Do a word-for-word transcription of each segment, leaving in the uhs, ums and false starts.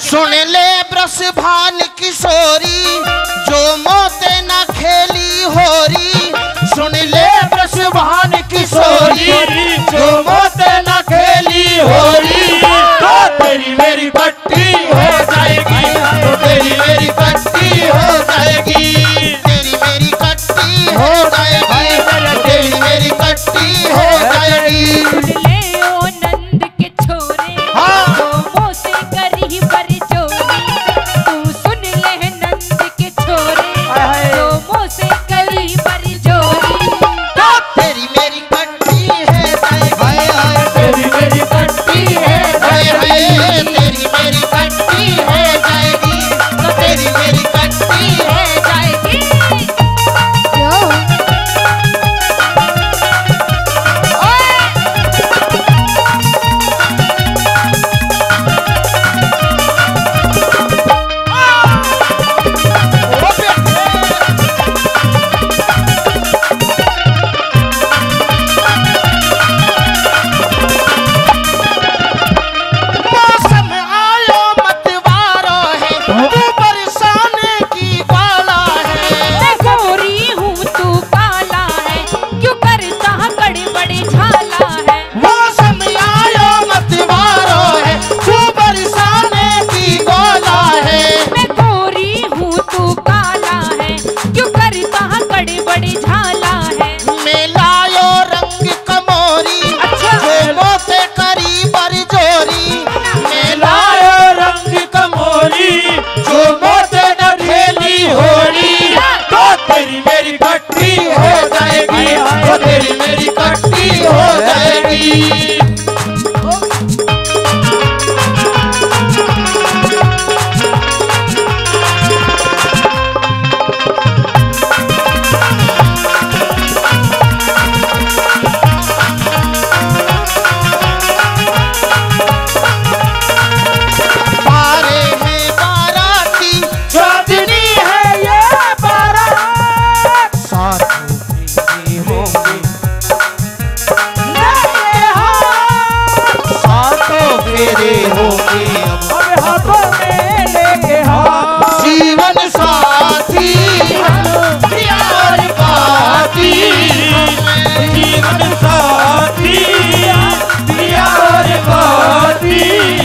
सुन ले ब्रस भान किशोरी जो मोते न खेली होरी। सुन ले ब्रस भान किशोरी जो मोते न खेली होरी। तो तेरी मेरी पट्टी हो जाएगी, तो तेरी मेरी पट्टी हो जाएगी, तेरी मेरी कट्टी हो जाएगी, तेरी मेरी कट्टी हो जाएगी। ले ओ नंद के छोरे जो मोसे करी पर चोरी। तू सुन ले नंद के छोरे जो मोसे करी पर चोरी। तो तेरी मेरी कट्टी है जाएगी, तेरी मेरी कट्टी है जाएगी, तेरी मेरी कट्टी है जाएगी, तो तेरी मेरी कट्टी है जाएगी। तेरी मेरी कट्टी हो जाएगी। जीवन साथी प्यार पाती, जीवन साथी प्यार पाती।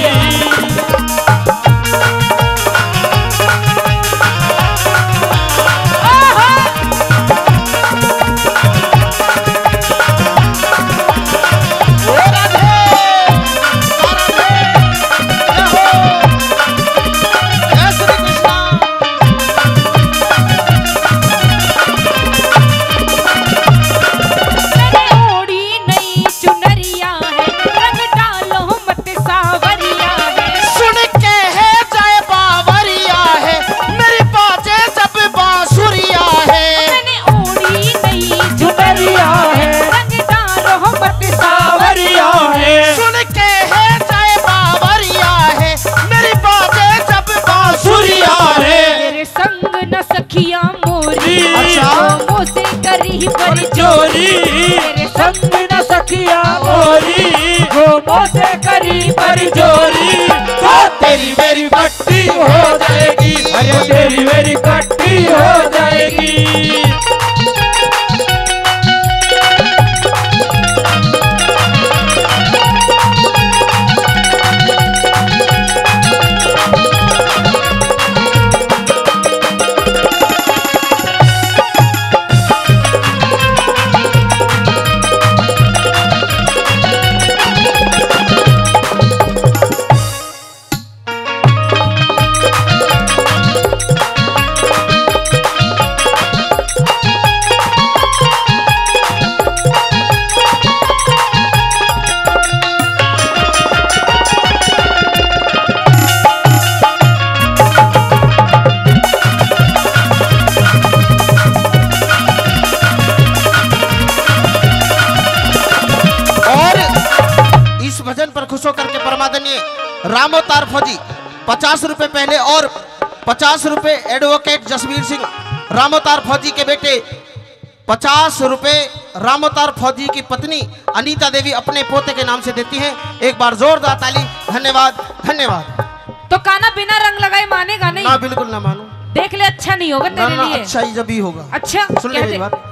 पर चोरी तेरे संग न सखिया मोरी, जो मोसे करी पर चोरी। तो तेरी मेरी कट्टी हो जाएगी, अरे तेरी मेरी कट्टी हो जाएगी। खुश होकर के परमादनीय रामोतार फौजी पचास रुपए पहले और पचास रुपए एडवोकेट जसवीर सिंह रामोतार फौजी के बेटे, पचास रुपए रामोतार फौजी की पत्नी अनीता देवी अपने पोते के नाम से देती हैं। एक बार जोरदार ताली। धन्यवाद धन्यवाद। तो काना बिना रंग लगाए मानेगा नहीं? ना, बिल्कुल ना मानो। देख ले, अच्छा नहीं होगा तेरे ना, लिए। अच्छा ही जब ही होगा। अच्छा सुन ले मेरी बात।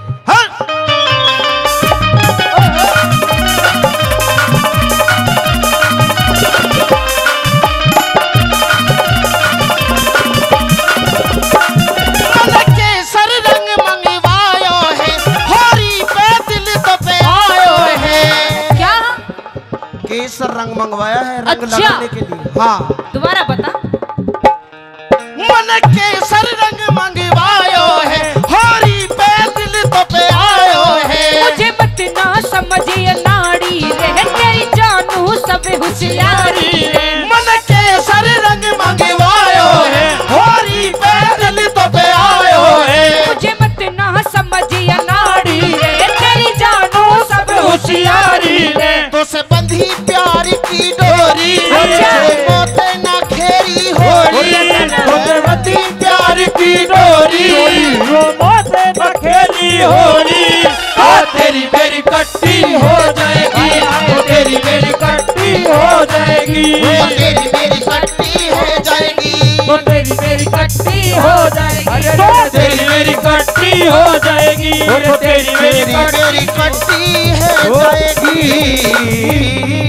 केसर रंग मंगवाया है रंग अच्छा। लगाने के लिए। हाँ, दोबारा बता। मन केसर रंग मंगवायो है, होरी पे दिल तो पे आयो है। मुझे मत ना समझिए नाड़ी रे, तेरी जानू सब होशियारी रे। मन केसर रंग मंगवायो है, होरी पे दिल तो पे आयो है। मुझे मत ना समझिए नाड़ी रे, तेरी जानू सब होशियारी रे। तो से बंधी प्यार की डोरी, मोते ना खेरी होरी। तो से बंधी प्यार की डोरी, मोते ना खेरी होरी। आ तेरी मेरी कट्टी हो जाएगी, तो तेरी मेरी कट्टी हो जाएगी, तो तेरी मेरी कट्टी हो जाएगी, तो तेरी मेरी कट्टी हो जाएगी, तो तेरी मेरी कट्टी हो जाएगी, तो तेरी मेरी कट्टी हो जाएगी।